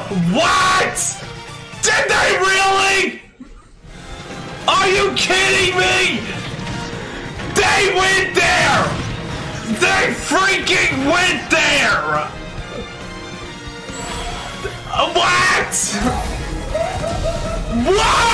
What? Did they really? Are you kidding me? They went there! They freaking went there! What? What?